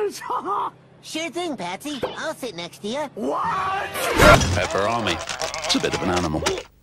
please? Sure thing, Patsy. I'll sit next to you. What? Peperami. It's a bit of an animal.